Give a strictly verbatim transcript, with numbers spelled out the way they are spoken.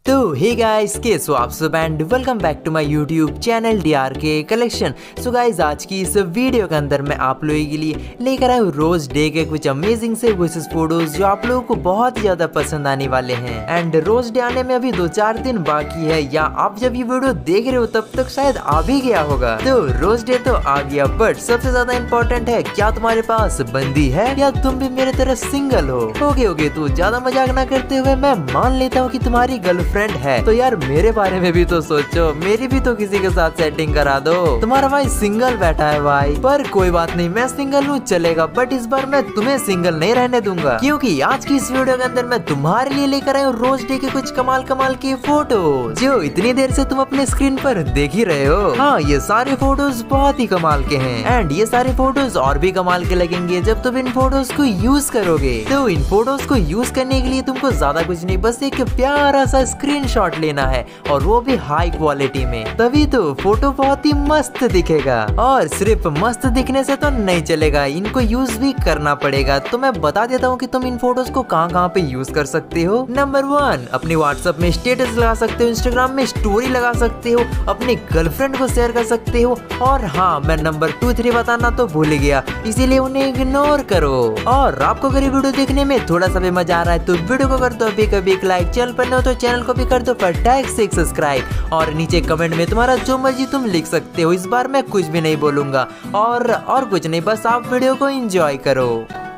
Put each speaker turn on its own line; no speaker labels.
तो hey guys, कैसे हो आप सब and welcome back to my YouTube channel D R K collection. So guys, आज की इस वीडियो के अंदर मैं आप लोगों के लिए लेकर आया हूँ रोज डे के कुछ अमेजिंग से वॉइस फोटोज जो आप लोगों को बहुत ही ज्यादा पसंद आने वाले हैं। एंड रोज डे आने में अभी दो चार दिन बाकी है, या आप जब ये वीडियो देख रहे हो तब तक शायद आ भी गया होगा। तो रोज डे तो आ गया, बट सबसे ज्यादा इम्पोर्टेंट है क्या तुम्हारे पास बंदी है या तुम भी मेरे तरह सिंगल हो। ओके ओके, तो ज्यादा मजाक ना करते हुए मैं मान लेता हूँ कि तुम्हारी गर्लफ्रेंड है, तो यार मेरे बारे में भी तो सोचो, मेरी भी तो किसी के साथ सेटिंग करा दो। तुम्हारा भाई सिंगल बैठा है भाई, पर कोई बात नहीं, मैं सिंगल हूँ चलेगा, बट इस बार मैं तुम्हें सिंगल नहीं रहने दूंगा, क्योंकि आज की इस वीडियो के अंदर मैं तुम्हारे लिए लेकर आया हूँ रोज डे के कुछ कमाल कमाल की फोटो जो इतनी देर से तुम अपने स्क्रीन पर देख ही रहे हो। हाँ, ये सारे फोटोज बहुत ही कमाल के हैं एंड ये सारे फोटोज और भी कमाल के लगेंगे जब तुम इन फोटोज को यूज करोगे। तो इन फोटोज को यूज करने के लिए तुमको ज्यादा कुछ नहीं, बस एक प्यारा सा स्क्रीनशॉट लेना है और वो भी हाई क्वालिटी में, तभी तो फोटो बहुत ही मस्त दिखेगा। और सिर्फ मस्त दिखने से तो नहीं चलेगा, इनको यूज भी करना पड़ेगा। तो मैं बता देता हूँ कि तुम इन फोटोज को कहाँ कहाँ पे यूज कर सकते हो। नंबर वन, अपने व्हाट्सएप में स्टेटस लगा सकते हो, इंस्टाग्राम में स्टोरी लगा सकते हो, अपनी गर्लफ्रेंड को शेयर कर सकते हो, और हाँ, मैं नंबर टू थ्री बताना तो भूल गया, इसीलिए उन्हें इग्नोर करो। और आपको अगर ये वीडियो देखने में थोड़ा सा भी मजा आ रहा है तो वीडियो को कर दो अभी कभी एक लाइक, चैनल पर न हो तो चैनल को भी कर दो फटाक से एक सब्सक्राइब, और नीचे कमेंट में तुम्हारा जो मर्जी तुम लिख सकते हो। इस बार मैं कुछ भी नहीं बोलूंगा और और कुछ नहीं, बस आप वीडियो को एंजॉय करो।